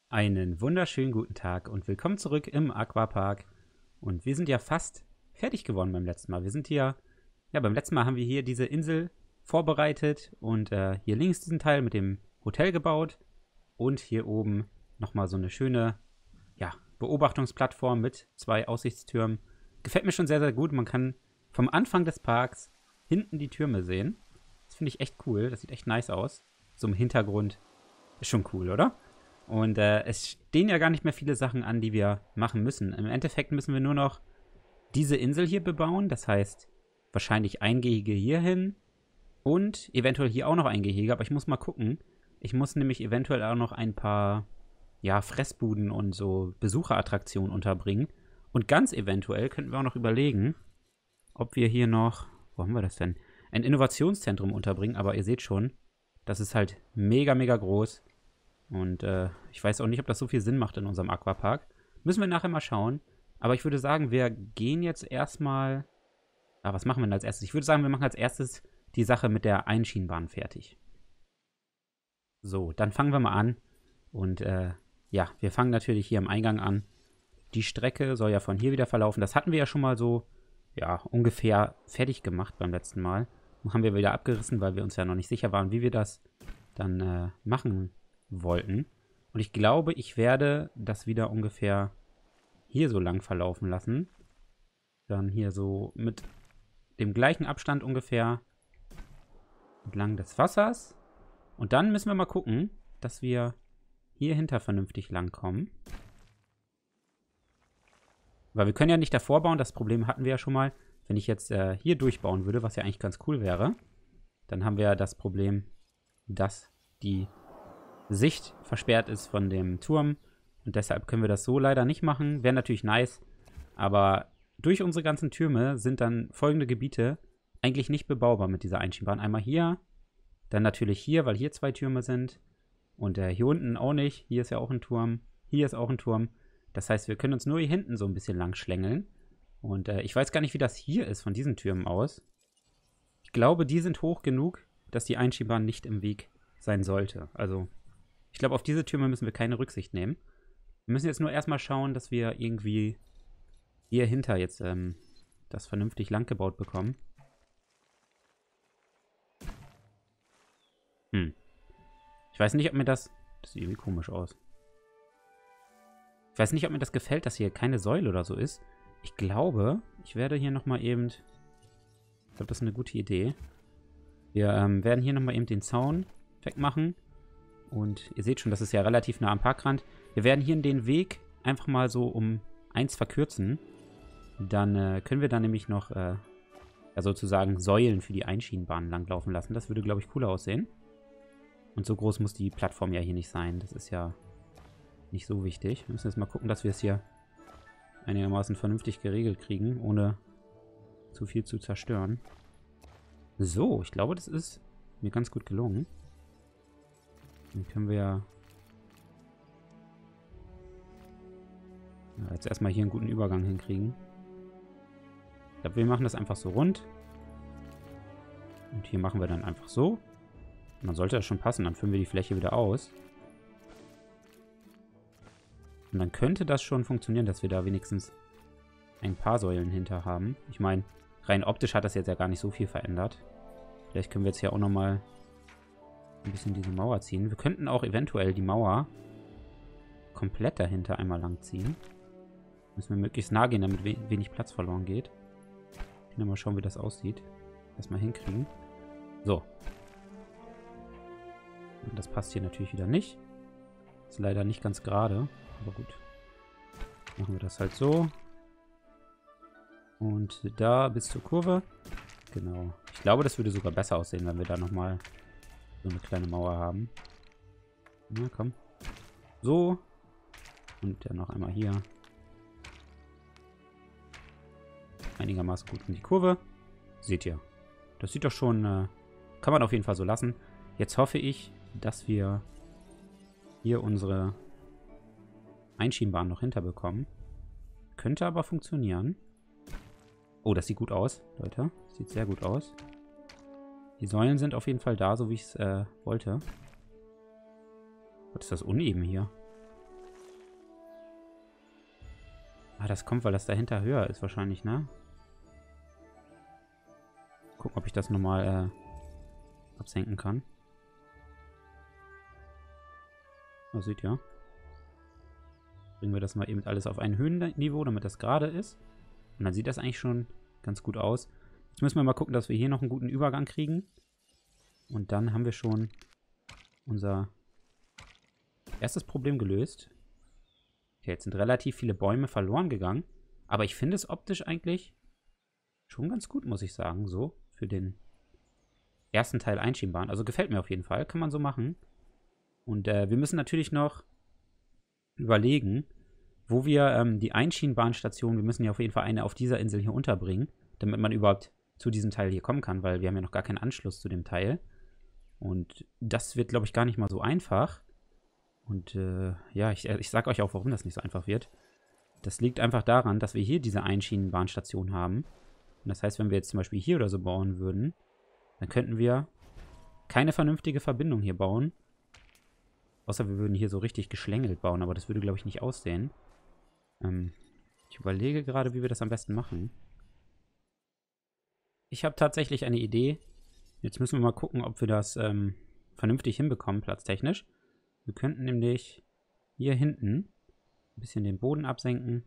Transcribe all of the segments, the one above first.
Einen wunderschönen guten Tag und willkommen zurück im Aquapark. Und wir sind ja fast fertig geworden beim letzten Mal. Beim letzten Mal haben wir hier diese Insel vorbereitet und hier links diesen Teil mit dem Hotel gebaut und hier oben nochmal so eine schöne, Beobachtungsplattform mit 2 Aussichtstürmen. Gefällt mir schon sehr, sehr gut. Man kann vom Anfang des Parks hinten die Türme sehen. Das finde ich echt cool. Das sieht echt nice aus. So im Hintergrund. Ist schon cool, oder? Und es stehen ja gar nicht mehr viele Sachen an, die wir machen müssen. Im Endeffekt müssen wir nur noch diese Insel hier bebauen. Das heißt, wahrscheinlich ein Gehege hierhin und eventuell hier auch noch ein Gehege. Aber ich muss mal gucken. Ich muss nämlich eventuell auch noch ein paar, Fressbuden und so Besucherattraktionen unterbringen. Und ganz eventuell könnten wir auch noch überlegen, ob wir hier noch, wo haben wir das denn? Ein Innovationszentrum unterbringen. Aber ihr seht schon, das ist halt mega, mega groß. Und ich weiß auch nicht, ob das so viel Sinn macht in unserem Aquapark. Müssen wir nachher mal schauen. Aber ich würde sagen, wir gehen jetzt erstmal. Was machen wir denn als erstes? Ich würde sagen, wir machen als erstes die Sache mit der Einschienenbahn fertig. So, dann fangen wir mal an. Und wir fangen natürlich hier am Eingang an. Die Strecke soll ja von hier wieder verlaufen. Das hatten wir ja schon mal so, ungefähr fertig gemacht beim letzten Mal. Dann haben wir wieder abgerissen, weil wir uns ja noch nicht sicher waren, wie wir das dann machen wollten. Und ich glaube, ich werde das wieder ungefähr hier so lang verlaufen lassen. Dann hier so mit dem gleichen Abstand ungefähr entlang des Wassers. Und dann müssen wir mal gucken, dass wir hier hinter vernünftig langkommen. Weil wir können ja nicht davor bauen, das Problem hatten wir ja schon mal. Wenn ich jetzt hier durchbauen würde, was ja eigentlich ganz cool wäre, dann haben wir ja das Problem, dass die Sicht versperrt ist von dem Turm. Und deshalb können wir das so leider nicht machen. Wäre natürlich nice. Aber durch unsere ganzen Türme sind dann folgende Gebiete eigentlich nicht bebaubar mit dieser Einschienbahn. Einmal hier, dann natürlich hier, weil hier 2 Türme sind. Und hier unten auch nicht. Hier ist ja auch ein Turm. Hier ist auch ein Turm. Das heißt, wir können uns nur hier hinten so ein bisschen lang schlängeln. Und ich weiß gar nicht, wie das hier ist von diesen Türmen aus. Ich glaube, die sind hoch genug, dass die Einschienbahn nicht im Weg sein sollte. Also ich glaube, auf diese Türme müssen wir keine Rücksicht nehmen. Wir müssen jetzt nur erstmal schauen, dass wir irgendwie hier hinter jetzt das vernünftig lang gebaut bekommen. Ich weiß nicht, ob mir das... Das sieht irgendwie komisch aus. Ich weiß nicht, ob mir das gefällt, dass hier keine Säule oder so ist. Ich glaube, ich werde hier nochmal eben... Ich glaube, das ist eine gute Idee. Wir werden hier nochmal eben den Zaun wegmachen. Und ihr seht schon, das ist ja relativ nah am Parkrand. Wir werden hier den Weg einfach mal so um 1 verkürzen. Dann können wir da nämlich noch sozusagen Säulen für die Einschienenbahn langlaufen lassen. Das würde, glaube ich, cooler aussehen. Und so groß muss die Plattform ja hier nicht sein. Das ist ja nicht so wichtig. Wir müssen jetzt mal gucken, dass wir es hier einigermaßen vernünftig geregelt kriegen, ohne zu viel zu zerstören. So, ich glaube, das ist mir ganz gut gelungen. Dann können wir jetzt erstmal hier einen guten Übergang hinkriegen. Ich glaube, wir machen das einfach so rund. Und hier machen wir dann einfach so. Und dann sollte das schon passen. Dann füllen wir die Fläche wieder aus. Und dann könnte das schon funktionieren, dass wir da wenigstens ein paar Säulen hinter haben. Ich meine, rein optisch hat das jetzt ja gar nicht so viel verändert. Vielleicht können wir jetzt hier auch nochmal ein bisschen diese Mauer ziehen. Wir könnten auch eventuell die Mauer komplett dahinter einmal lang ziehen. Müssen wir möglichst nah gehen, damit wenig Platz verloren geht. Mal schauen, wie das aussieht. Erstmal hinkriegen. So. Und das passt hier natürlich wieder nicht. Ist leider nicht ganz gerade. Aber gut. Machen wir das halt so. Und da bis zur Kurve. Genau. Ich glaube, das würde sogar besser aussehen, wenn wir da nochmal so eine kleine Mauer haben. Na, komm. So. Und dann noch einmal hier. Einigermaßen gut in die Kurve. Seht ihr. Das sieht doch schon... kann man auf jeden Fall so lassen. Jetzt hoffe ich, dass wir hier unsere Einschienenbahn noch hinterbekommen. Könnte aber funktionieren. Oh, das sieht gut aus, Leute. Sieht sehr gut aus. Die Säulen sind auf jeden Fall da, so wie ich es wollte. Was ist das uneben hier? Ah, das kommt, weil das dahinter höher ist wahrscheinlich, ne? Gucken, ob ich das nochmal absenken kann. Oh, seht ihr? Bringen wir das mal eben alles auf ein Höhenniveau, damit das gerade ist. Und dann sieht das eigentlich schon ganz gut aus. Jetzt müssen wir mal gucken, dass wir hier noch einen guten Übergang kriegen. Und dann haben wir schon unser erstes Problem gelöst. Okay, jetzt sind relativ viele Bäume verloren gegangen. Aber ich finde es optisch eigentlich schon ganz gut, muss ich sagen. So, für den ersten Teil Einschienbahn. Also gefällt mir auf jeden Fall. Kann man so machen. Und wir müssen natürlich noch überlegen, wo wir die Einschienenbahnstation, wir müssen ja auf jeden Fall eine auf dieser Insel hier unterbringen, damit man überhaupt zu diesem Teil hier kommen kann, weil wir haben ja noch gar keinen Anschluss zu dem Teil. Und das wird, glaube ich, gar nicht mal so einfach. Und ja, ich sage euch auch, warum das nicht so einfach wird. Das liegt einfach daran, dass wir hier diese Einschienenbahnstation haben. Und das heißt, wenn wir jetzt zum Beispiel hier oder so bauen würden, dann könnten wir keine vernünftige Verbindung hier bauen. Außer wir würden hier so richtig geschlängelt bauen, aber das würde, glaube ich, nicht aussehen. Ich überlege gerade, wie wir das am besten machen. Ich habe tatsächlich eine Idee. Jetzt müssen wir mal gucken, ob wir das vernünftig hinbekommen, platztechnisch. Wir könnten nämlich hier hinten ein bisschen den Boden absenken.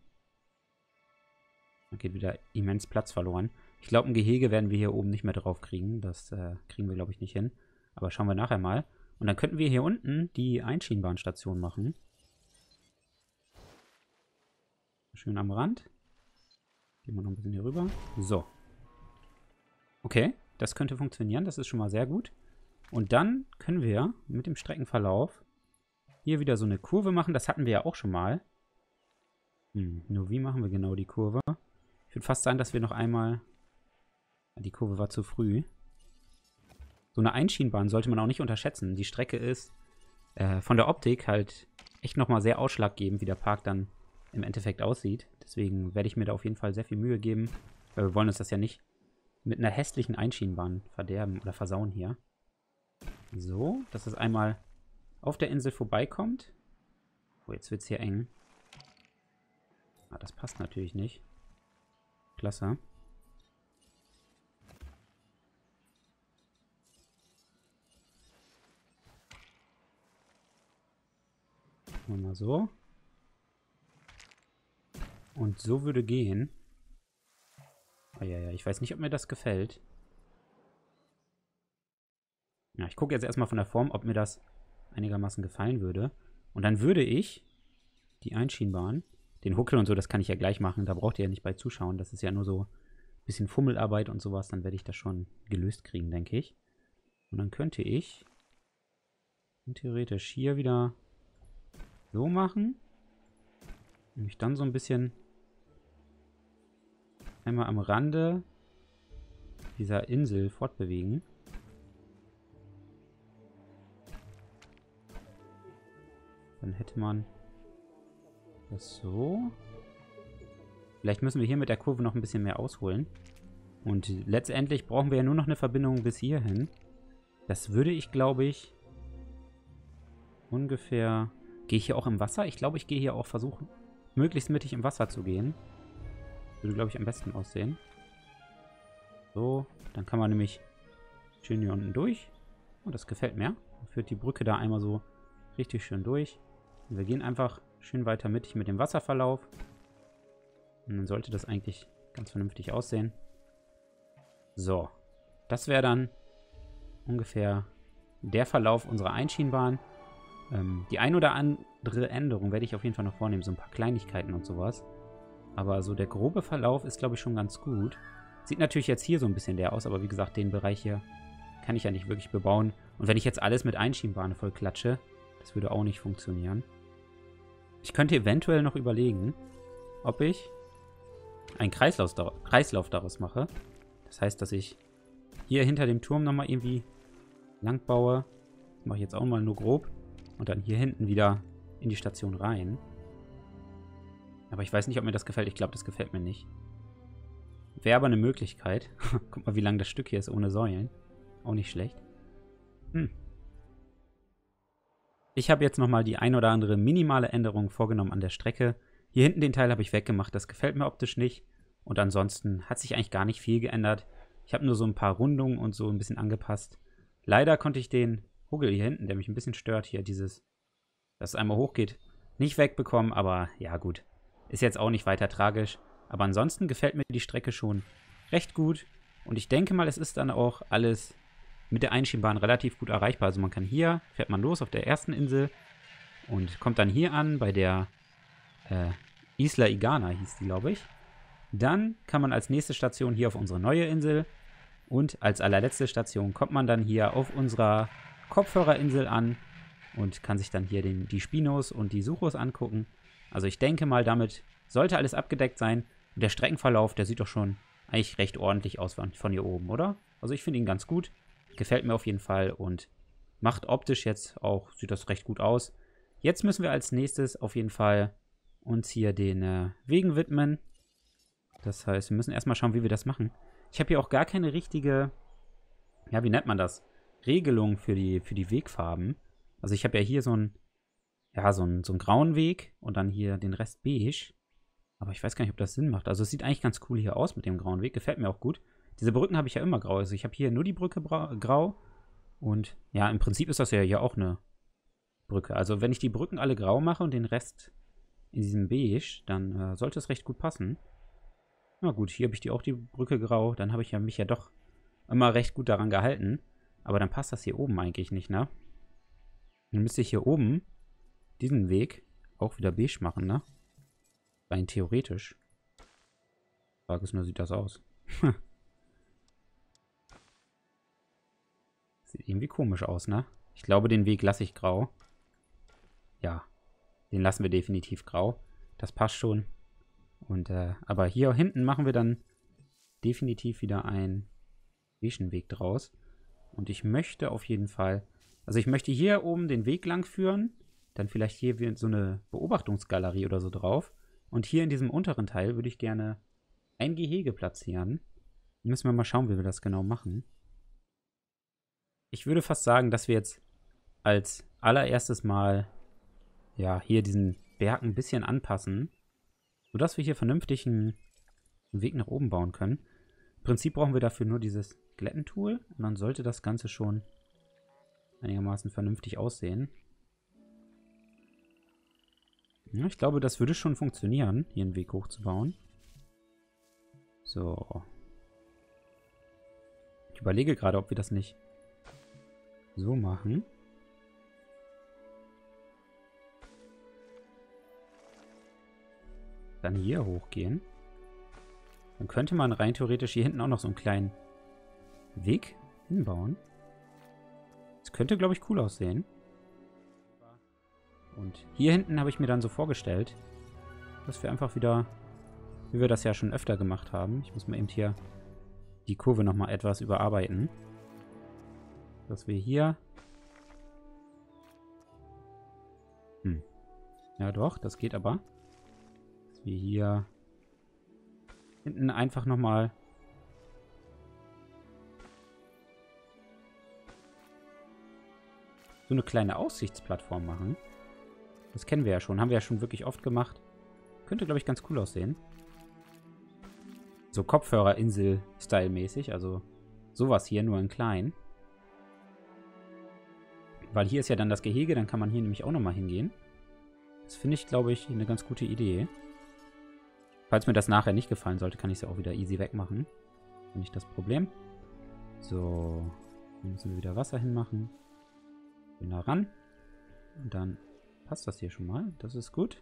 Da geht wieder immens Platz verloren. Ich glaube, ein Gehege werden wir hier oben nicht mehr drauf kriegen. Das kriegen wir, glaube ich, nicht hin. Aber schauen wir nachher mal. Und dann könnten wir hier unten die Einschienenbahnstation machen. Schön am Rand. Gehen wir noch ein bisschen hier rüber. So. Okay, das könnte funktionieren. Das ist schon mal sehr gut. Und dann können wir mit dem Streckenverlauf hier wieder so eine Kurve machen. Das hatten wir ja auch schon mal. Nur wie machen wir genau die Kurve? Ich würde fast sagen, dass wir noch einmal... Die Kurve war zu früh. So eine Einschienenbahn sollte man auch nicht unterschätzen. Die Strecke ist von der Optik halt echt nochmal sehr ausschlaggebend, wie der Park dann im Endeffekt aussieht. Deswegen werde ich mir da auf jeden Fall sehr viel Mühe geben. Weil wir wollen uns das ja nicht mit einer hässlichen Einschienenbahn verderben oder versauen hier. So, dass es einmal auf der Insel vorbeikommt. Oh, jetzt wird es hier eng. Ah, das passt natürlich nicht. Klasse. Machen wir mal so. Und so würde gehen. Oh, ja, ich weiß nicht, ob mir das gefällt. Ja, ich gucke jetzt erstmal von der Form, ob mir das einigermaßen gefallen würde. Und dann würde ich die Einschienenbahn, den Huckel und so, das kann ich ja gleich machen. Da braucht ihr ja nicht bei zuschauen. Das ist ja nur so ein bisschen Fummelarbeit und sowas. Dann werde ich das schon gelöst kriegen, denke ich. Und dann könnte ich theoretisch hier wieder so machen. Und mich dann so ein bisschen einmal am Rande dieser Insel fortbewegen. Dann hätte man das so. Vielleicht müssen wir hier mit der Kurve noch ein bisschen mehr ausholen. Und letztendlich brauchen wir ja nur noch eine Verbindung bis hierhin. Das würde ich, glaube ich, ungefähr... Gehe ich hier auch im Wasser? Ich glaube, ich gehe hier auch versuchen, möglichst mittig im Wasser zu gehen. Würde, glaube ich, am besten aussehen. So, dann kann man nämlich schön hier unten durch. Oh, das gefällt mir. Dann führt die Brücke da einmal so richtig schön durch. Und wir gehen einfach schön weiter mittig mit dem Wasserverlauf. Und dann sollte das eigentlich ganz vernünftig aussehen. So, das wäre dann ungefähr der Verlauf unserer Einschienenbahn. Die ein oder andere Änderung werde ich auf jeden Fall noch vornehmen. So ein paar Kleinigkeiten und sowas. Aber so der grobe Verlauf ist, glaube ich, schon ganz gut. Sieht natürlich jetzt hier so ein bisschen leer aus, aber wie gesagt, den Bereich hier kann ich ja nicht wirklich bebauen. Und wenn ich jetzt alles mit Einschienenbahn voll klatsche, das würde auch nicht funktionieren. Ich könnte eventuell noch überlegen, ob ich einen Kreislauf daraus mache. Das heißt, dass ich hier hinter dem Turm nochmal irgendwie lang baue. Das mache ich jetzt auch mal nur grob. Und dann hier hinten wieder in die Station rein. Aber ich weiß nicht, ob mir das gefällt. Ich glaube, das gefällt mir nicht. Wäre aber eine Möglichkeit. Guck mal, wie lang das Stück hier ist ohne Säulen. Auch nicht schlecht. Ich habe jetzt nochmal die ein oder andere minimale Änderung vorgenommen an der Strecke. Hier hinten den Teil habe ich weggemacht, das gefällt mir optisch nicht. Und ansonsten hat sich eigentlich gar nicht viel geändert. Ich habe nur so ein paar Rundungen und so ein bisschen angepasst. Leider konnte ich den Huggel hier hinten, der mich ein bisschen stört, hier dieses, dass es einmal hochgeht, nicht wegbekommen. Aber ja gut, ist jetzt auch nicht weiter tragisch. Aber ansonsten gefällt mir die Strecke schon recht gut. Und ich denke mal, es ist dann auch alles mit der Einschienbahn relativ gut erreichbar. Also man kann hier, fährt man los auf der ersten Insel und kommt dann hier an bei der Isla Igana hieß die, glaube ich. Dann kann man als nächste Station hier auf unsere neue Insel und als allerletzte Station kommt man dann hier auf unserer Kopfhörerinsel an und kann sich dann hier die Spinos und die Suchos angucken. Also ich denke mal, damit sollte alles abgedeckt sein. Und der Streckenverlauf, der sieht doch schon eigentlich recht ordentlich aus von hier oben, oder? Also ich finde ihn ganz gut. Gefällt mir auf jeden Fall und macht optisch jetzt auch, sieht das recht gut aus. Jetzt müssen wir als nächstes auf jeden Fall uns hier den Wegen widmen. Das heißt, wir müssen erstmal schauen, wie wir das machen. Ich habe hier auch gar keine richtige, ja, wie nennt man das? Regelung für die Wegfarben. Also ich habe ja hier so einen grauen Weg und dann hier den Rest beige. Aber ich weiß gar nicht, ob das Sinn macht. Also es sieht eigentlich ganz cool hier aus mit dem grauen Weg. Gefällt mir auch gut. Diese Brücken habe ich ja immer grau. Also ich habe hier nur die Brücke grau. Und ja, im Prinzip ist das ja hier auch eine Brücke. Also wenn ich die Brücken alle grau mache und den Rest in diesem beige, dann sollte es recht gut passen. Na gut, hier habe ich auch die Brücke grau. Dann habe ich mich ja doch immer recht gut daran gehalten. Aber dann passt das hier oben eigentlich nicht, ne? Dann müsste ich hier oben diesen Weg auch wieder beige machen, ne? Rein theoretisch. Die Frage ist nur, sieht das aus? Sieht irgendwie komisch aus, ne? Ich glaube, den Weg lasse ich grau. Ja, den lassen wir definitiv grau. Das passt schon. Und, aber hier hinten machen wir dann definitiv wieder einen beigen Weg draus. Und ich möchte auf jeden Fall, also ich möchte hier oben den Weg lang führen, dann vielleicht hier so eine Beobachtungsgalerie oder so drauf. Und hier in diesem unteren Teil würde ich gerne ein Gehege platzieren. Müssen wir mal schauen, wie wir das genau machen. Ich würde fast sagen, dass wir jetzt als allererstes mal ja hier diesen Berg ein bisschen anpassen, sodass wir hier vernünftig einen Weg nach oben bauen können. Im Prinzip brauchen wir dafür nur dieses Glätten-Tool und dann sollte das Ganze schon einigermaßen vernünftig aussehen. Ja, ich glaube, das würde schon funktionieren, hier einen Weg hochzubauen. So. Ich überlege gerade, ob wir das nicht so machen. Dann hier hochgehen. Dann könnte man rein theoretisch hier hinten auch noch so einen kleinen Weg hinbauen. Das könnte, glaube ich, cool aussehen. Und hier hinten habe ich mir dann so vorgestellt, dass wir einfach wieder, wie wir das ja schon öfter gemacht haben, ich muss mal eben hier die Kurve nochmal etwas überarbeiten, dass wir hier, ja doch, das geht aber, dass wir hier hinten einfach nochmal so eine kleine Aussichtsplattform machen. Das kennen wir ja schon. Haben wir ja schon wirklich oft gemacht. Könnte, glaube ich, ganz cool aussehen. So Kopfhörerinsel-Style-mäßig. Also sowas hier, nur in klein. Weil hier ist ja dann das Gehege. Dann kann man hier nämlich auch nochmal hingehen. Das finde ich, glaube ich, eine ganz gute Idee. Falls mir das nachher nicht gefallen sollte, kann ich es ja auch wieder easy wegmachen. Nicht das Problem. So. Hier müssen wir wieder Wasser hinmachen. Gehen da ran. Und dann passt das hier schon mal. Das ist gut.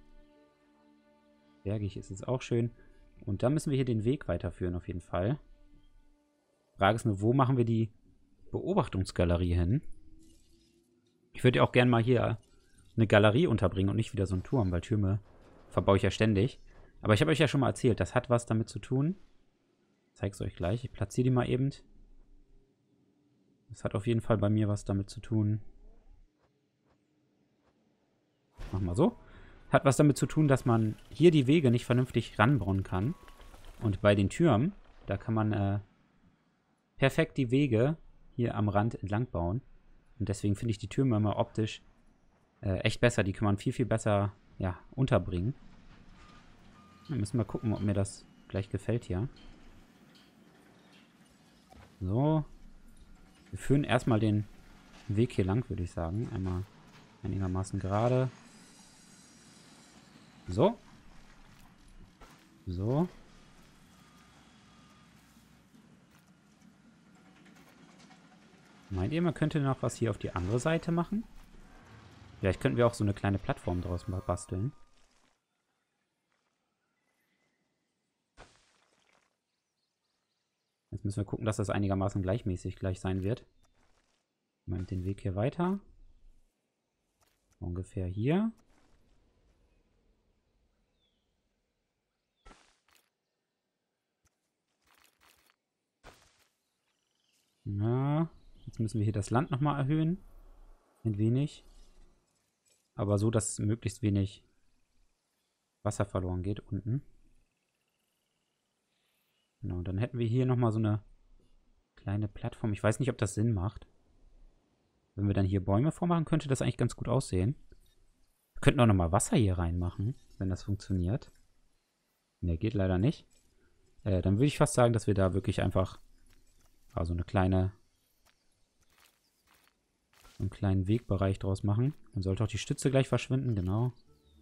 Bergig ist es auch schön. Und dann müssen wir hier den Weg weiterführen auf jeden Fall. Frage ist nur, wo machen wir die Beobachtungsgalerie hin? Ich würde ja auch gerne mal hier eine Galerie unterbringen und nicht wieder so einen Turm, weil Türme verbaue ich ja ständig. Aber ich habe euch ja schon mal erzählt, das hat was damit zu tun. Ich zeige es euch gleich. Ich platziere die mal eben. Das hat auf jeden Fall bei mir was damit zu tun. Machen wir so. Hat was damit zu tun, dass man hier die Wege nicht vernünftig ranbauen kann. Und bei den Türmen, da kann man perfekt die Wege hier am Rand entlang bauen. Und deswegen finde ich die Türme immer optisch echt besser. Die kann man viel, viel besser unterbringen. Dann müssen wir gucken, ob mir das gleich gefällt hier. So. Wir führen erstmal den Weg hier lang, würde ich sagen. Einmal einigermaßen gerade. So. So. Meint ihr, man könnte noch was hier auf die andere Seite machen? Vielleicht könnten wir auch so eine kleine Plattform draus mal basteln. Jetzt müssen wir gucken, dass das einigermaßen gleichmäßig gleich sein wird. Mal den Weg hier weiter. Ungefähr hier. Ja, jetzt müssen wir hier das Land nochmal erhöhen. Ein wenig. Aber so, dass möglichst wenig Wasser verloren geht unten. Genau, dann hätten wir hier nochmal so eine kleine Plattform. Ich weiß nicht, ob das Sinn macht. Wenn wir dann hier Bäume vormachen, könnte das eigentlich ganz gut aussehen. Wir könnten auch nochmal Wasser hier reinmachen, wenn das funktioniert. Ne, geht leider nicht. Dann würde ich fast sagen, dass wir da wirklich einfach so eine kleine, einen kleinen Wegbereich draus machen. Dann sollte auch die Stütze gleich verschwinden, genau.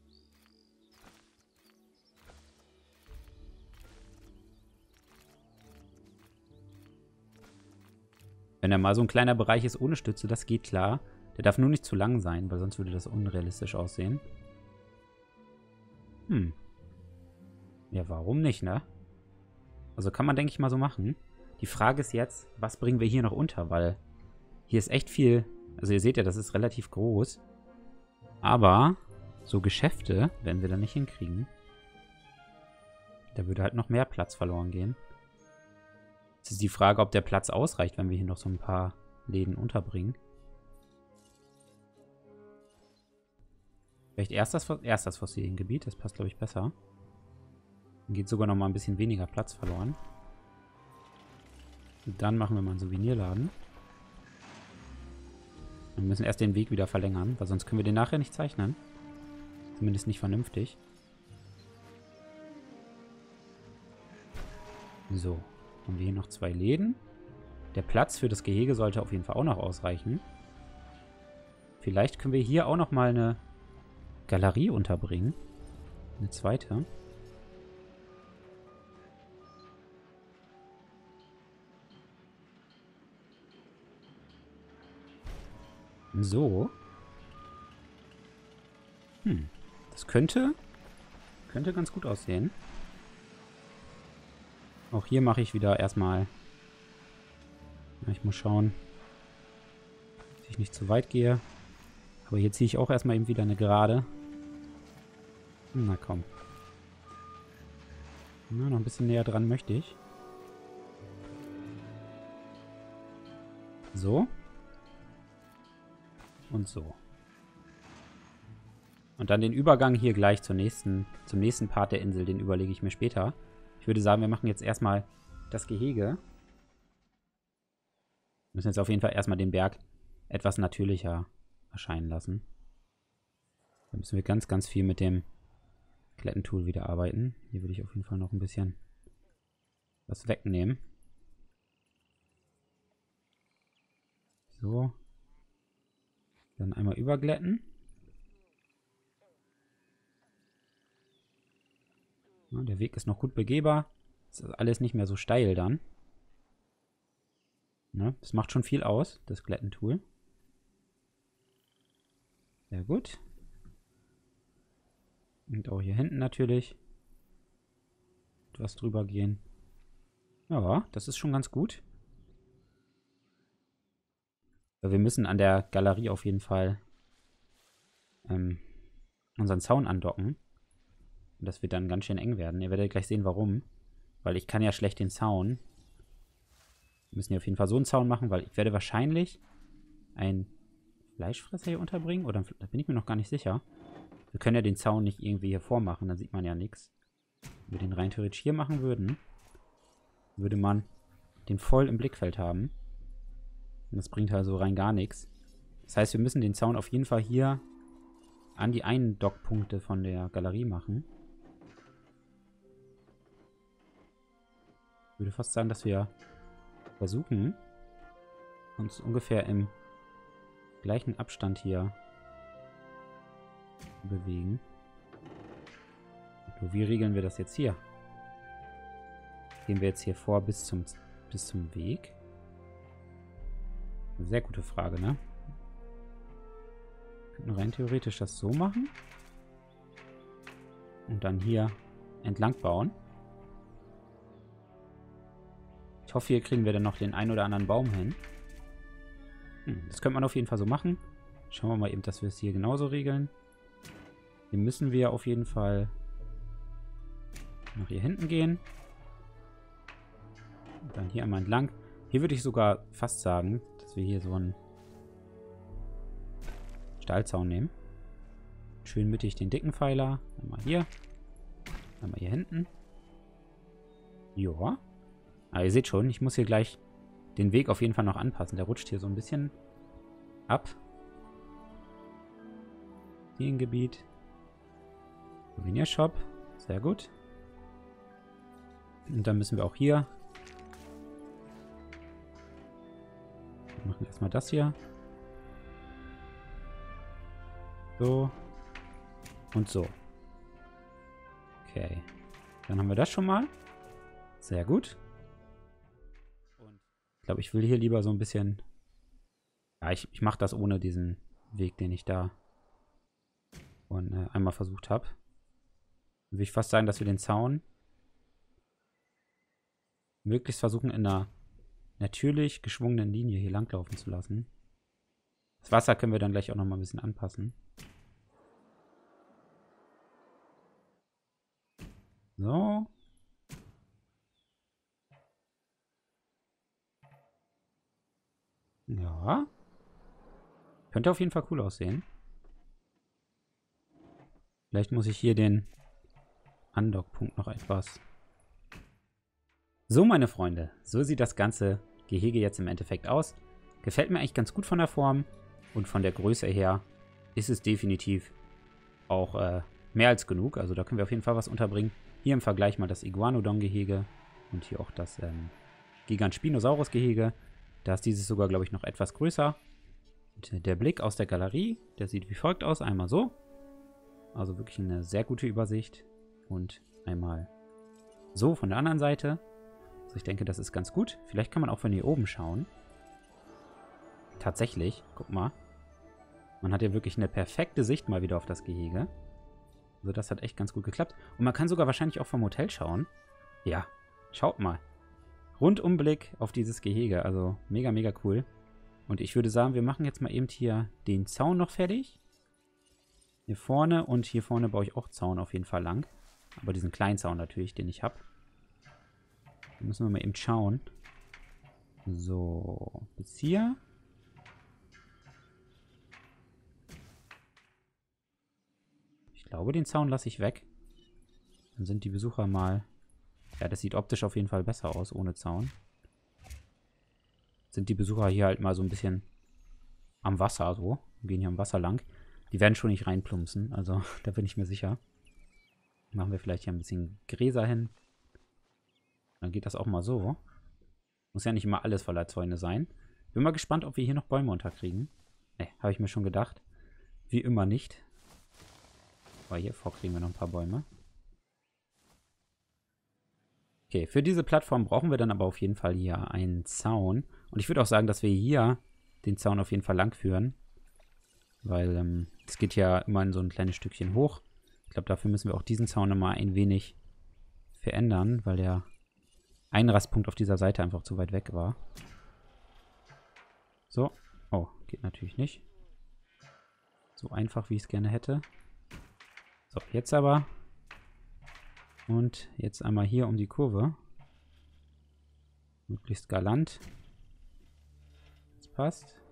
Wenn da mal so ein kleiner Bereich ist ohne Stütze, das geht klar. Der darf nur nicht zu lang sein, weil sonst würde das unrealistisch aussehen. Ja, warum nicht, ne? Also kann man, denke ich mal, so machen. Die Frage ist jetzt, was bringen wir hier noch unter? Weil hier ist echt viel. Also ihr seht ja, das ist relativ groß. Aber so Geschäfte werden wir da nicht hinkriegen. Da würde halt noch mehr Platz verloren gehen. Jetzt ist die Frage, ob der Platz ausreicht, wenn wir hier noch so ein paar Läden unterbringen. Vielleicht erst das Fossiliengebiet, das passt, glaube ich, besser. Dann geht sogar noch mal ein bisschen weniger Platz verloren. Und dann machen wir mal einen Souvenirladen. Wir müssen erst den Weg wieder verlängern, weil sonst können wir den nachher nicht zeichnen. Zumindest nicht vernünftig. So, haben wir hier noch 2 Läden. Der Platz für das Gehege sollte auf jeden Fall auch noch ausreichen. Vielleicht können wir hier auch noch mal eine Galerie unterbringen. Eine zweite. So. Das könnte ganz gut aussehen. Auch hier mache ich wieder erstmal. Ja, ich muss schauen, dass ich nicht zu weit gehe. Aber hier ziehe ich auch erstmal eben wieder eine Gerade. Na komm. Na, noch ein bisschen näher dran möchte ich. So. Und so. Und dann den Übergang hier gleich zum nächsten Part der Insel, den überlege ich mir später. Ich würde sagen, wir machen jetzt erstmal das Gehege. Wir müssen jetzt auf jeden Fall erstmal den Berg etwas natürlicher erscheinen lassen. Da müssen wir ganz, ganz viel mit dem Glättentool wieder arbeiten. Hier würde ich auf jeden Fall noch ein bisschen was wegnehmen. So. Dann einmal überglätten. Ja, der Weg ist noch gut begehbar. Das ist alles nicht mehr so steil dann. Ja, das macht schon viel aus, das Glättentool. Sehr gut. Und auch hier hinten natürlich etwas drüber gehen. Ja, das ist schon ganz gut. Wir müssen an der Galerie auf jeden Fall unseren Zaun andocken. Und das wird dann ganz schön eng werden. Ihr werdet gleich sehen, warum. Weil ich kann ja schlecht den Zaun. Wir müssen hier auf jeden Fall so einen Zaun machen, weil ich werde wahrscheinlich einen Fleischfresser hier unterbringen. Oder da bin ich mir noch gar nicht sicher. Wir können ja den Zaun nicht irgendwie hier vormachen, dann sieht man ja nichts. Wenn wir den rein theoretisch hier machen würden, würde man den voll im Blickfeld haben. Und das bringt halt so rein gar nichts. Das heißt, wir müssen den Zaun auf jeden Fall hier an die Eindockpunkte von der Galerie machen. Ich würde fast sagen, dass wir versuchen, uns ungefähr im gleichen Abstand hier zu bewegen. So, wie regeln wir das jetzt hier? Gehen wir jetzt hier vor bis zum Weg? Eine sehr gute Frage, ne? Wir könnten rein theoretisch das so machen. Und dann hier entlang bauen. Ich hoffe, hier kriegen wir dann noch den einen oder anderen Baum hin. Das könnte man auf jeden Fall so machen. Schauen wir mal eben, dass wir es hier genauso regeln. Hier müssen wir auf jeden Fall nach hier hinten gehen. Und dann hier einmal entlang. Hier würde ich sogar fast sagen, dass wir hier so einen Stahlzaun nehmen. Schön mittig den dicken Pfeiler. Einmal hier. Einmal hier hinten. Joa. Aber ihr seht schon, ich muss hier gleich den Weg auf jeden Fall noch anpassen. Der rutscht hier so ein bisschen ab. Hier im Gebiet. Souvenir Shop. Sehr gut. Und dann müssen wir auch hier. Wir machen erstmal das hier. So. Und so. Okay. Dann haben wir das schon mal. Sehr gut. Und ich glaube, ich will hier lieber so ein bisschen... Ja, ich mache das ohne diesen Weg, den ich da einmal versucht habe. Dann würde ich fast sagen, dass wir den Zaun möglichst versuchen, in einer natürlich geschwungenen Linie hier langlaufen zu lassen. Das Wasser können wir dann gleich auch noch mal ein bisschen anpassen. So. Ja. Könnte auf jeden Fall cool aussehen. Vielleicht muss ich hier den Andockpunkt noch etwas... So, meine Freunde. So sieht das ganze Gehege jetzt im Endeffekt aus. Gefällt mir eigentlich ganz gut von der Form. Und von der Größe her ist es definitiv auch mehr als genug. Also da können wir auf jeden Fall was unterbringen. Hier im Vergleich mal das Iguanodon-Gehege. Und hier auch das Gigant-Spinosaurus-Gehege. Da ist dieses sogar, glaube ich, noch etwas größer. Und der Blick aus der Galerie, der sieht wie folgt aus. Einmal so. Also wirklich eine sehr gute Übersicht. Und einmal so von der anderen Seite. Also ich denke, das ist ganz gut. Vielleicht kann man auch von hier oben schauen. Tatsächlich, guck mal. Man hat ja wirklich eine perfekte Sicht mal wieder auf das Gehege. Also das hat echt ganz gut geklappt. Und man kann sogar wahrscheinlich auch vom Hotel schauen. Ja, schaut mal. Rundumblick auf dieses Gehege. Also mega, mega cool. Und ich würde sagen, wir machen jetzt mal eben hier den Zaun noch fertig. Hier vorne und hier vorne baue ich auch Zaun auf jeden Fall lang. Aber diesen kleinen Zaun natürlich, den ich habe. Da müssen wir mal eben schauen. So, bis hier. Ich glaube, den Zaun lasse ich weg. Dann sind die Besucher mal... Ja, das sieht optisch auf jeden Fall besser aus, ohne Zaun. Sind die Besucher hier halt mal so ein bisschen am Wasser, so. Gehen hier am Wasser lang. Die werden schon nicht reinplumpsen, also da bin ich mir sicher. Machen wir vielleicht hier ein bisschen Gräser hin. Dann geht das auch mal so. Muss ja nicht immer alles voller Zäune sein. Bin mal gespannt, ob wir hier noch Bäume unterkriegen. Ne, habe ich mir schon gedacht. Wie immer nicht. Aber hier vor kriegen wir noch ein paar Bäume. Okay, für diese Plattform brauchen wir dann aber auf jeden Fall hier einen Zaun. Und ich würde auch sagen, dass wir hier den Zaun auf jeden Fall lang führen. Weil es geht ja immer in so ein kleines Stückchen hoch. Ich glaube, dafür müssen wir auch diesen Zaun nochmal ein wenig verändern, weil der Einrastpunkt auf dieser Seite einfach zu weit weg war. So. Oh, geht natürlich nicht. So einfach, wie ich es gerne hätte. So, jetzt aber. Und jetzt einmal hier um die Kurve. Möglichst galant. Das passt.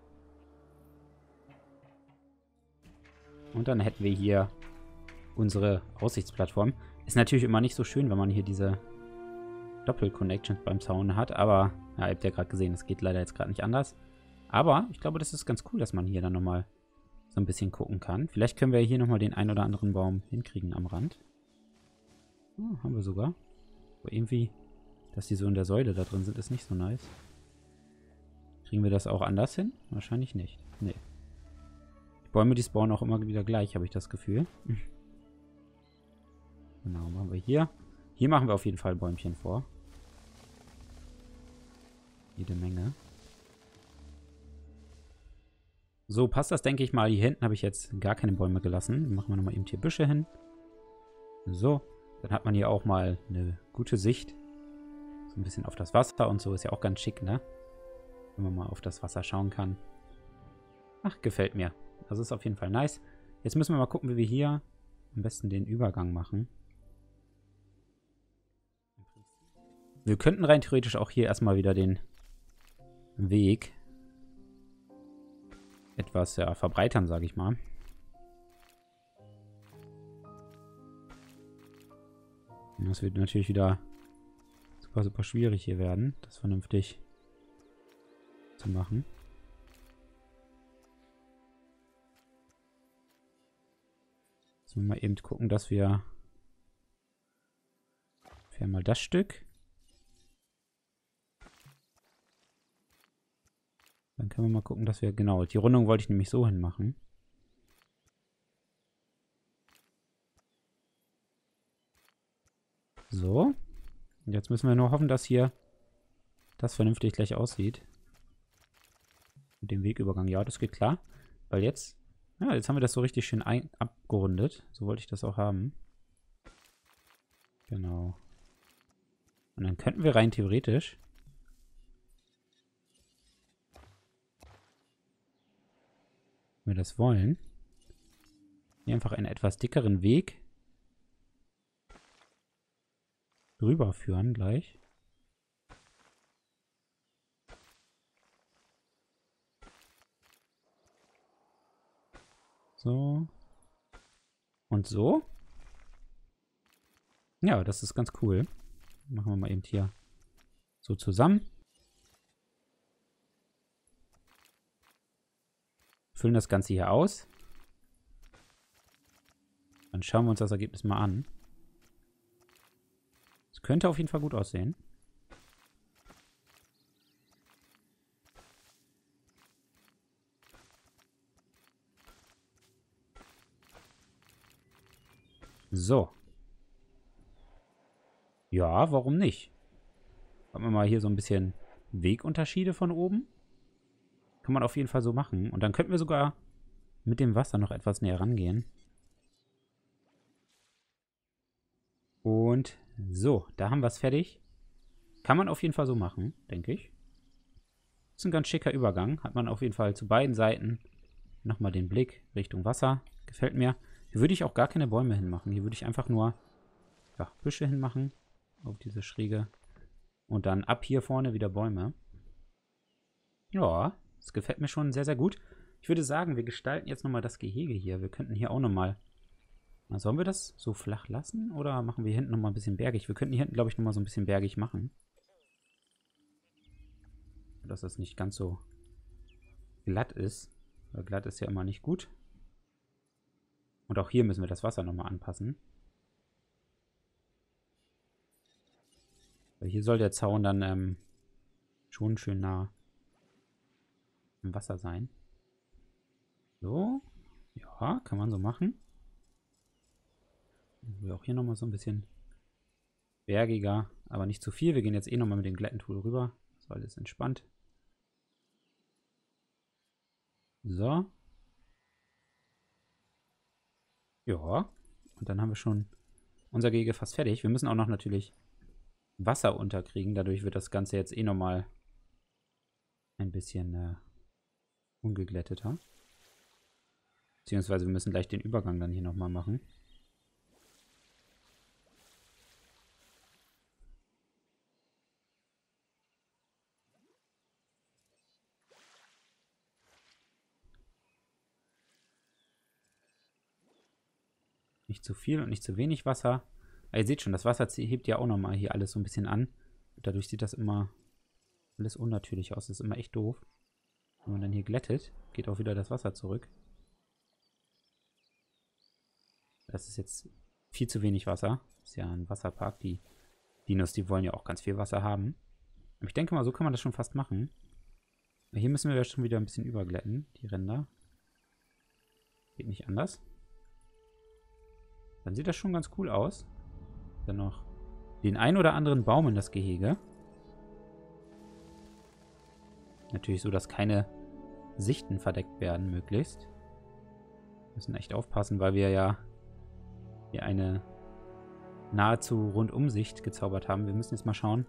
Und dann hätten wir hier unsere Aussichtsplattform. Ist natürlich immer nicht so schön, wenn man hier diese Doppel-Connections beim Zaun hat. Aber, ja, ihr habt ja gerade gesehen, das geht leider jetzt gerade nicht anders. Aber ich glaube, das ist ganz cool, dass man hier dann nochmal so ein bisschen gucken kann. Vielleicht können wir hier nochmal den ein oder anderen Baum hinkriegen am Rand. Oh, haben wir sogar. Aber irgendwie Dass die so in der Säule da drin sind, ist nicht so nice. Kriegen wir das auch anders hin? Wahrscheinlich nicht. Nee. Die Bäume, die spawnen auch immer wieder gleich, habe ich das Gefühl. Genau, machen wir hier. Hier machen wir auf jeden Fall Bäumchen vor. Jede Menge. So, passt das, denke ich mal. Hier hinten habe ich jetzt gar keine Bäume gelassen. Dann machen wir nochmal eben hier Büsche hin. So, dann hat man hier auch mal eine gute Sicht. So ein bisschen auf das Wasser und so. Ist ja auch ganz schick, ne? Wenn man mal auf das Wasser schauen kann. Ach, gefällt mir. Das ist auf jeden Fall nice. Jetzt müssen wir mal gucken, wie wir hier am besten den Übergang machen. Wir könnten rein theoretisch auch hier erstmal wieder den Weg etwas verbreitern, sage ich mal. Das wird natürlich wieder super, super schwierig hier werden, das vernünftig zu machen. Jetzt müssen wir mal eben gucken, dass wir mal das Stück. Dann können wir mal gucken, dass wir, genau, die Rundung wollte ich nämlich so hinmachen. So. Und jetzt müssen wir nur hoffen, dass hier das vernünftig gleich aussieht. Mit dem Wegübergang. Ja, das geht klar. Weil jetzt, ja, jetzt haben wir das so richtig schön abgerundet. So wollte ich das auch haben. Genau. Und dann könnten wir rein theoretisch wenn wir das wollen, hier einfach einen etwas dickeren Weg rüberführen gleich. So. Und so. Ja, das ist ganz cool. Machen wir mal eben hier so zusammen. Füllen das Ganze hier aus. Dann schauen wir uns das Ergebnis mal an. Es könnte auf jeden Fall gut aussehen. So. Ja, warum nicht? Haben wir mal hier so ein bisschen Wegunterschiede von oben. Kann man auf jeden Fall so machen. Und dann könnten wir sogar mit dem Wasser noch etwas näher rangehen. Und so, da haben wir es fertig. Kann man auf jeden Fall so machen, denke ich. Ist ein ganz schicker Übergang. Hat man auf jeden Fall zu beiden Seiten nochmal den Blick Richtung Wasser. Gefällt mir. Hier würde ich auch gar keine Bäume hinmachen. Hier würde ich einfach nur ja, Büsche hinmachen. Auf diese Schräge. Und dann ab hier vorne wieder Bäume. Ja, das gefällt mir schon sehr, sehr gut. Ich würde sagen, wir gestalten jetzt nochmal das Gehege hier. Wir könnten hier auch nochmal... Sollen wir das so flach lassen? Oder machen wir hier hinten nochmal ein bisschen bergig? Wir könnten hier hinten, glaube ich, nochmal so ein bisschen bergig machen. Dass das nicht ganz so glatt ist. Weil glatt ist ja immer nicht gut. Und auch hier müssen wir das Wasser nochmal anpassen. Weil hier soll der Zaun dann schon schön nah im Wasser sein. So. Ja, kann man so machen. Wir auch hier nochmal so ein bisschen bergiger, aber nicht zu viel. Wir gehen jetzt eh nochmal mit dem Glättentool rüber. Das war alles entspannt. So. Ja. Und dann haben wir schon unser Gehege fast fertig. Wir müssen auch noch natürlich Wasser unterkriegen. Dadurch wird das Ganze jetzt eh nochmal ein bisschen ungeglätteter. Beziehungsweise wir müssen gleich den Übergang dann hier nochmal machen. Nicht zu viel und nicht zu wenig Wasser. Aber ihr seht schon, das Wasser hebt ja auch nochmal hier alles so ein bisschen an. Und dadurch sieht das immer alles unnatürlich aus. Das ist immer echt doof. Wenn man dann hier glättet, geht auch wieder das Wasser zurück. Das ist jetzt viel zu wenig Wasser. Das ist ja ein Wasserpark. Die Dinos, die wollen ja auch ganz viel Wasser haben. Aber ich denke mal, so kann man das schon fast machen. Hier müssen wir ja schon wieder ein bisschen überglätten, die Ränder. Geht nicht anders. Dann sieht das schon ganz cool aus. Dann noch den ein oder anderen Baum in das Gehege. Natürlich so, dass keine Sichten verdeckt werden, möglichst. Wir müssen echt aufpassen, weil wir ja hier eine nahezu Rundumsicht gezaubert haben. Wir müssen jetzt mal schauen.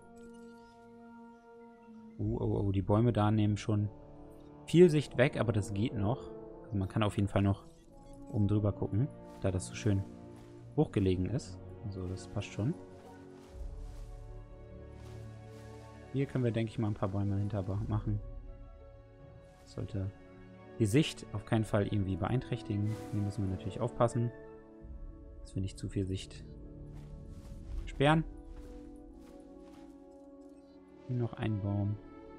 Oh, die Bäume da nehmen schon viel Sicht weg, aber das geht noch. Also man kann auf jeden Fall noch oben drüber gucken, da das so schön hochgelegen ist. Also das passt schon. Hier können wir, denke ich, mal ein paar Bäume hinter machen. Das sollte die Sicht auf keinen Fall irgendwie beeinträchtigen. Hier müssen wir natürlich aufpassen, dass wir nicht zu viel Sicht sperren. Hier noch ein Baum.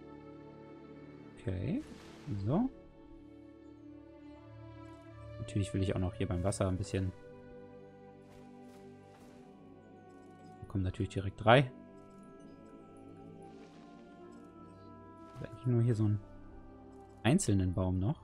Okay, so. Natürlich will ich auch noch hier beim Wasser ein bisschen. Da kommen natürlich direkt 3. Eigentlich nur hier so einen einzelnen Baum noch.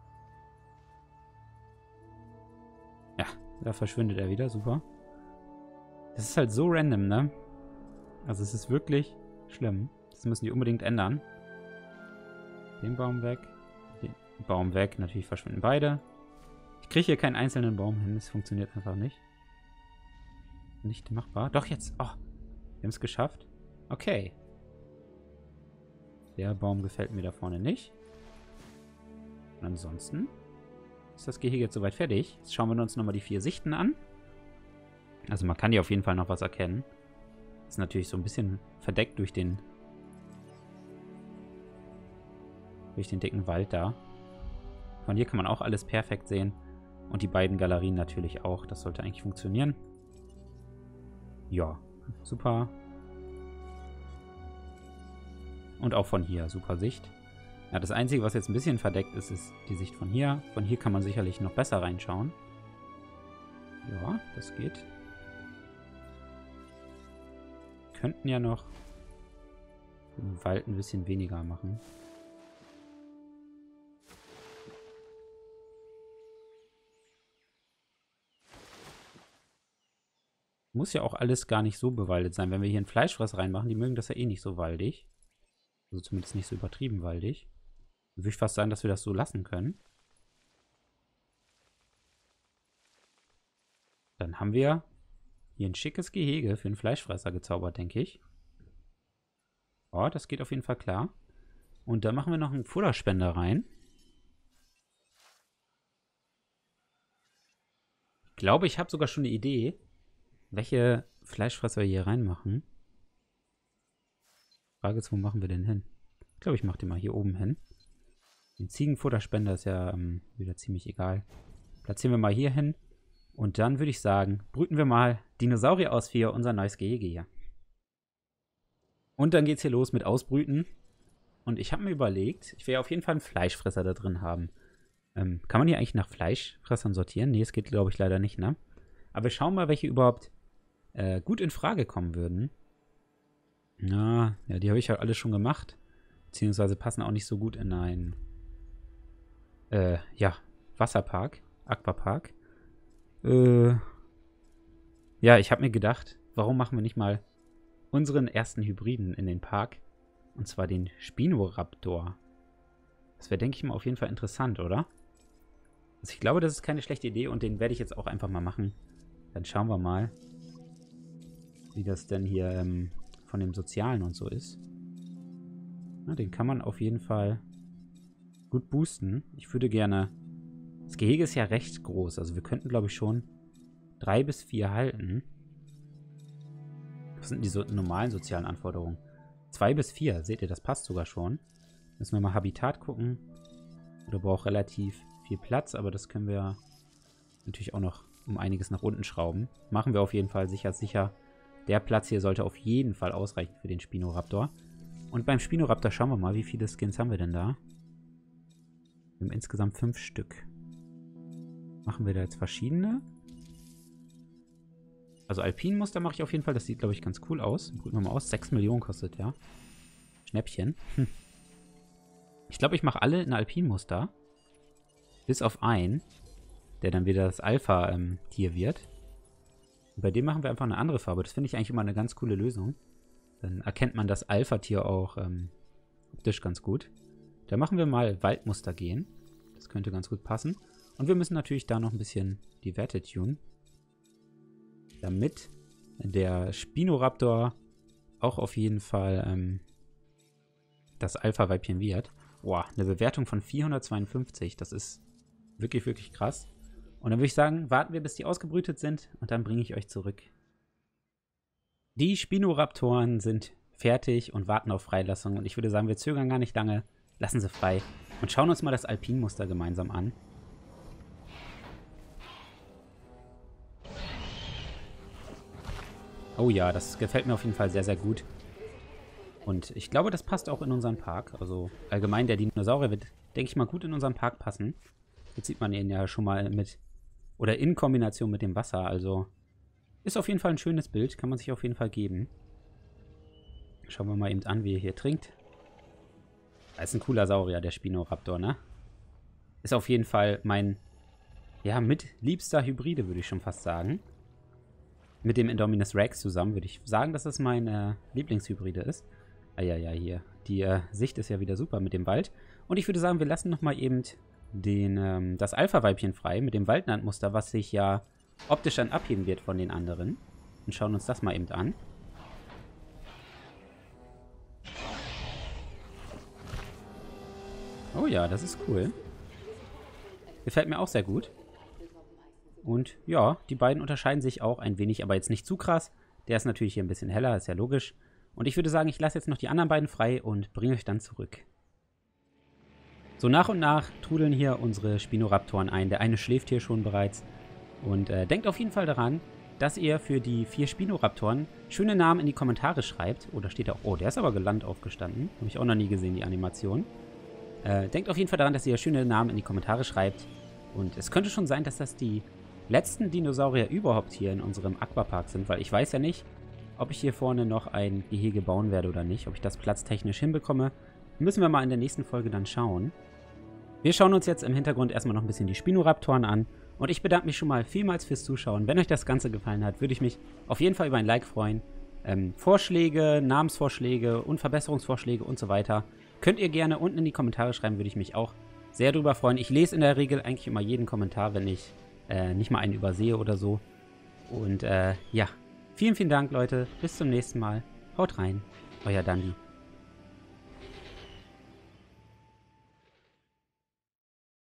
Ja, da verschwindet er wieder. Super. Das ist halt so random, ne? Also es ist wirklich schlimm. Das müssen die unbedingt ändern. Den Baum weg. Den Baum weg. Natürlich verschwinden beide. Ich kriege hier keinen einzelnen Baum hin. Das funktioniert einfach nicht. Nicht machbar. Doch, jetzt. Oh, wir haben es geschafft. Okay. Der Baum gefällt mir da vorne nicht. Und ansonsten ist das Gehege jetzt soweit fertig. Jetzt schauen wir uns nochmal die 4 Sichten an. Also man kann hier auf jeden Fall noch was erkennen. Ist natürlich so ein bisschen verdeckt durch den dicken Wald da. Von hier kann man auch alles perfekt sehen. Und die beiden Galerien natürlich auch. Das sollte eigentlich funktionieren. Ja, super. Und auch von hier, super Sicht. Ja, das Einzige, was jetzt ein bisschen verdeckt ist, ist die Sicht von hier. Von hier kann man sicherlich noch besser reinschauen. Ja, das geht. Wir könnten ja noch den Wald ein bisschen weniger machen. Muss ja auch alles gar nicht so bewaldet sein. Wenn wir hier ein Fleischfress reinmachen, die mögen das ja eh nicht so waldig. Also zumindest nicht so übertrieben waldig. Würde ich fast sagen, dass wir das so lassen können. Dann haben wir hier ein schickes Gehege für einen Fleischfresser gezaubert, denke ich. Oh, das geht auf jeden Fall klar. Und da machen wir noch einen Futterspender rein. Ich glaube, ich habe sogar schon eine Idee, welche Fleischfresser wir hier reinmachen. Frage ist, wo machen wir denn hin? Ich glaube, ich mache den mal hier oben hin. Den Ziegenfutterspender ist ja wieder ziemlich egal. Platzieren wir mal hier hin. Und dann würde ich sagen, brüten wir mal Dinosaurier aus für unser neues Gehege hier. Und dann geht's hier los mit Ausbrüten. Und ich habe mir überlegt, ich will ja auf jeden Fall einen Fleischfresser da drin haben. Kann man hier eigentlich nach Fleischfressern sortieren? Nee, es geht, glaube ich, leider nicht, ne? Aber wir schauen mal, welche überhaupt gut in Frage kommen würden. Na, ja, die habe ich ja alle schon gemacht. Beziehungsweise passen auch nicht so gut in einen ja, Wasserpark, Aquapark. Ja, ich habe mir gedacht, warum machen wir nicht mal unseren ersten Hybriden in den Park? Und zwar den Spinoraptor. Das wäre, denke ich mal, auf jeden Fall interessant, oder? Also ich glaube, das ist keine schlechte Idee und den werde ich jetzt auch einfach mal machen. Dann schauen wir mal, wie das denn hier von dem Sozialen und so ist. Na, den kann man auf jeden Fall gut boosten. Ich würde gerne... Das Gehege ist ja recht groß. Also wir könnten, glaube ich, schon 3 bis 4 halten. Was sind die normalen sozialen Anforderungen? 2 bis 4. Seht ihr, das passt sogar schon. Müssen wir mal Habitat gucken. Oder braucht relativ viel Platz. Aber das können wir natürlich auch noch um einiges nach unten schrauben. Machen wir auf jeden Fall sicher. Der Platz hier sollte auf jeden Fall ausreichen für den Spinoraptor. Und beim Spinoraptor schauen wir mal, wie viele Skins haben wir denn da? Wir haben insgesamt 5 Stück. Machen wir da jetzt verschiedene? Also Alpinmuster mache ich auf jeden Fall. Das sieht, glaube ich, ganz cool aus. Gucken wir mal aus. 6 Millionen kostet, ja. Schnäppchen. Ich glaube, ich mache alle in Alpinmuster. Bis auf einen, der dann wieder das Alpha-Tier wird. Und bei dem machen wir einfach eine andere Farbe. Das finde ich eigentlich immer eine ganz coole Lösung. Dann erkennt man das Alpha-Tier auch optisch ganz gut. Da machen wir mal Waldmuster gehen. Das könnte ganz gut passen. Und wir müssen natürlich da noch ein bisschen die Werte tunen. Damit der Spinoraptor auch auf jeden Fall das Alpha-Weibchen wird. Boah, eine Bewertung von 452. Das ist wirklich, wirklich krass. Und dann würde ich sagen, warten wir, bis die ausgebrütet sind. Und dann bringe ich euch zurück. Die Spinoraptoren sind fertig und warten auf Freilassung. Und ich würde sagen, wir zögern gar nicht lange. Lassen sie frei. Und schauen uns mal das Alpinmuster gemeinsam an. Oh ja, das gefällt mir auf jeden Fall sehr, sehr gut. Und ich glaube, das passt auch in unseren Park. Also allgemein, der Dinosaurier wird, denke ich mal, gut in unseren Park passen. Jetzt sieht man ihn ja schon mal mit, oder in Kombination mit dem Wasser. Also ist auf jeden Fall ein schönes Bild. Kann man sich auf jeden Fall geben. Schauen wir mal eben an, wie er hier trinkt. Das ist ein cooler Saurier, der Spinoraptor, ne? Ist auf jeden Fall mein, ja, mitliebster Hybride, würde ich schon fast sagen. Mit dem Indominus Rex zusammen würde ich sagen, dass das mein Lieblingshybride ist. Ah ja, ja, hier. Die Sicht ist ja wieder super mit dem Wald. Und ich würde sagen, wir lassen nochmal eben das Alpha-Weibchen frei mit dem Waldlandmuster, was sich ja optisch dann abheben wird von den anderen. Und schauen uns das mal eben an. Oh ja, das ist cool. Gefällt mir auch sehr gut. Und ja, die beiden unterscheiden sich auch ein wenig, aber jetzt nicht zu krass. Der ist natürlich hier ein bisschen heller, ist ja logisch. Und ich würde sagen, ich lasse jetzt noch die anderen beiden frei und bringe euch dann zurück. So nach und nach trudeln hier unsere Spinoraptoren ein. Der eine schläft hier schon bereits. Und denkt auf jeden Fall daran, dass ihr für die 4 Spinoraptoren schöne Namen in die Kommentare schreibt. Oh, da steht auch, oh, der ist aber gelandet aufgestanden. Habe ich auch noch nie gesehen, die Animation. Denkt auf jeden Fall daran, dass ihr schöne Namen in die Kommentare schreibt. Und es könnte schon sein, dass das die letzten Dinosaurier überhaupt hier in unserem Aquapark sind, weil ich weiß ja nicht, ob ich hier vorne noch ein Gehege bauen werde oder nicht, ob ich das platztechnisch hinbekomme. Müssen wir mal in der nächsten Folge dann schauen. Wir schauen uns jetzt im Hintergrund erstmal noch ein bisschen die Spinoraptoren an und ich bedanke mich schon mal vielmals fürs Zuschauen. Wenn euch das Ganze gefallen hat, würde ich mich auf jeden Fall über ein Like freuen. Vorschläge, Namensvorschläge und Verbesserungsvorschläge und so weiter könnt ihr gerne unten in die Kommentare schreiben, würde ich mich auch sehr drüber freuen. Ich lese in der Regel eigentlich immer jeden Kommentar, wenn ich nicht mal einen übersehe oder so. Und ja, vielen, vielen Dank, Leute. Bis zum nächsten Mal. Haut rein. Euer Dandi.